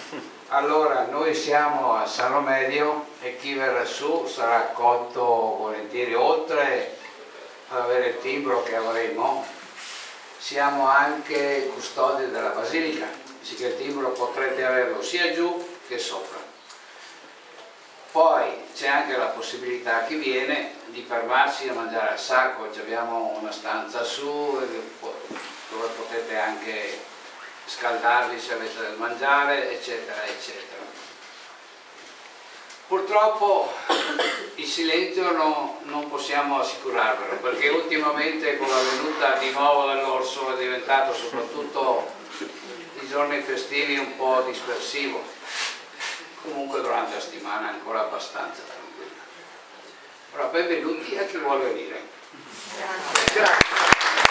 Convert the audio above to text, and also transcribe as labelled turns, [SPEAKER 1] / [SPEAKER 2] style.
[SPEAKER 1] Allora, noi siamo a San Romedio e chi verrà su sarà accolto volentieri, oltre ad avere il timbro che avremo, siamo anche custodi della Basilica, così che il timbro potrete averlo sia giù che sopra. Poi c'è anche la possibilità a chi viene di fermarsi a mangiare al sacco, abbiamo una stanza su dove potete anche scaldarvi se avete da mangiare, eccetera, eccetera. Purtroppo il silenzio non possiamo assicurarvelo, perché ultimamente con la venuta di nuovo dell'orso è diventato soprattutto i giorni festivi un po' dispersivo. Comunque durante la settimana è ancora abbastanza tranquillo. Allora, benvenuti a chi vuole venire.
[SPEAKER 2] Grazie.